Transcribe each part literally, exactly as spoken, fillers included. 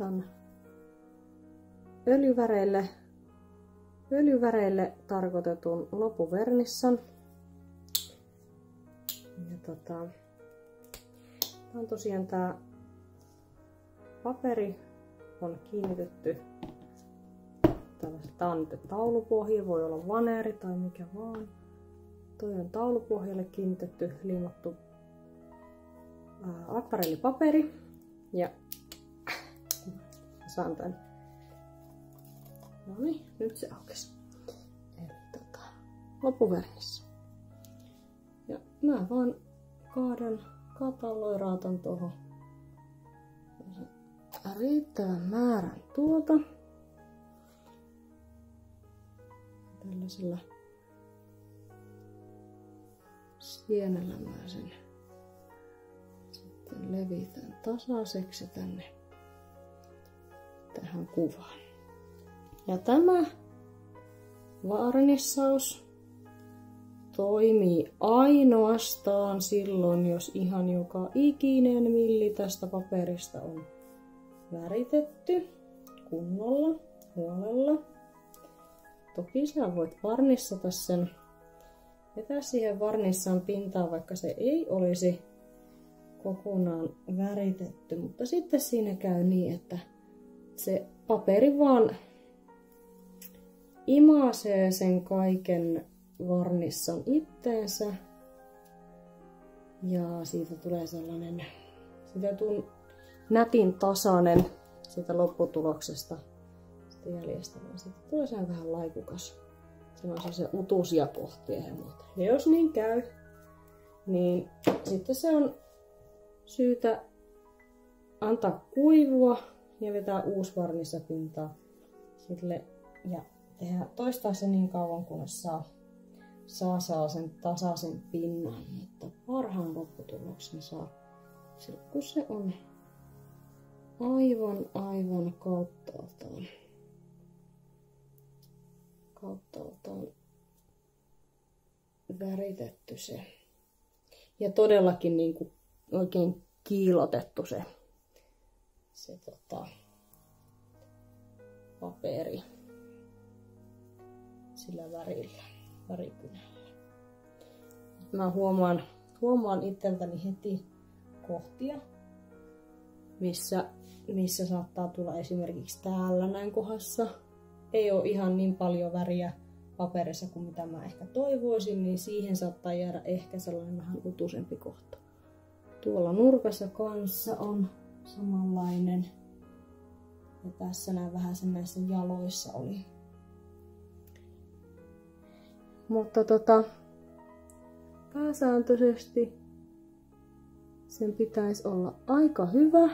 otan öljyväreille, öljyväreille tarkoitetun lopuvernissan. Ja tota, tää on tosiaan tää paperi on kiinnitetty. Tää on nyt taulupohja, voi olla vaneeri tai mikä vaan. Toi on taulupohjalle kiinnitetty, liimattu akvarellipaperi. Ja saan tän. No niin, nyt se aukesi. Eli tota, lopuvernissä. Ja mä vaan kaadan, kataloiraatan tuohon riittävän määrän tuota. Tällaisella sienellä mä sen sitten levitän tasaiseksi tänne tähän kuvaan. Ja tämä varnissaus toimii ainoastaan silloin, jos ihan joka ikinen milli tästä paperista on väritetty kunnolla, huolella. Toki sä voit varnissata sen, vetää siihen varnissaan pintaan, vaikka se ei olisi kokonaan väritetty. Mutta sitten siinä käy niin, että se paperi vaan imaisee sen kaiken varnissan itteensä. Ja siitä tulee sellainen, siitä tulee nätin tasainen siitä lopputuloksesta. Jäljestä, vaan sitten tulee sen vähän laikukas. Se on se utusia kohtia ja muuta. Ja jos niin käy, niin sitten se on syytä antaa kuivua ja vetää uusi varnissapinta sille ja tehdä, toistaa se niin kauan, kunnes saa, saa, saa sen tasaisen pinnan, mutta parhaan lopputuloksen saa silloin, kun se on aivan, aivan kauttaaltaan. kauttaaltaan väritetty se. Ja todellakin niin kuin oikein kiilotettu se, se tota, paperi sillä värillä, värikynällä. Mä huomaan, huomaan itseltäni heti kohtia, missä, missä saattaa tulla esimerkiksi täällä näin kohdassa. Ei ole ihan niin paljon väriä paperissa kuin mitä mä ehkä toivoisin, niin siihen saattaa jäädä ehkä sellainen vähän utuisempi kohta. Tuolla nurkassa kanssa on samanlainen. Ja tässä näin vähän sen näissä jaloissa oli. Mutta tota, pääsääntöisesti sen pitäisi olla aika hyvä.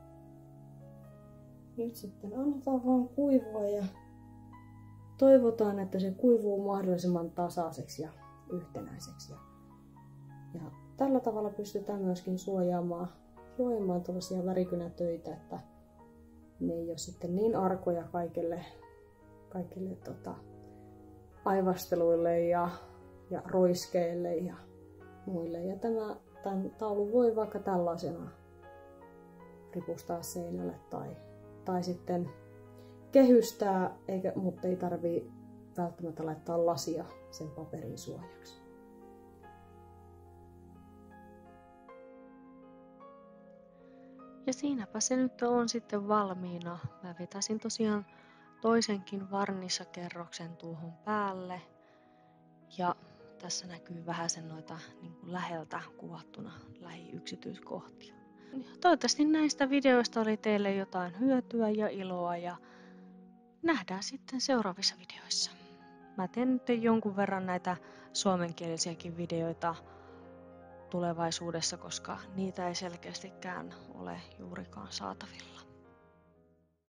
Nyt sitten annetaan vaan kuivua ja toivotaan, että se kuivuu mahdollisimman tasaiseksi ja yhtenäiseksi. Ja, ja tällä tavalla pystytään myöskin suojaamaan, suojaamaan tuollaisia värikynätöitä, että ne ei ole sitten niin arkoja kaikille, kaikille tota, aivasteluille ja, ja roiskeille ja muille. Ja tämä, tämän taulun voi vaikka tällaisena ripustaa seinälle tai, tai sitten kehystää, eikä, mutta ei tarvitse välttämättä laittaa lasia sen paperin suojaksi. Ja siinäpä se nyt on sitten valmiina. Mä vetäisin tosiaan toisenkin varnissakerroksen tuohon päälle. Ja tässä näkyy vähän sen noita niin kuin läheltä kuvattuna lähiyksityiskohtia. Toivottavasti näistä videoista oli teille jotain hyötyä ja iloa ja nähdään sitten seuraavissa videoissa. Mä teen nyt jonkun verran näitä suomenkielisiäkin videoita tulevaisuudessa, koska niitä ei selkeästikään ole juurikaan saatavilla.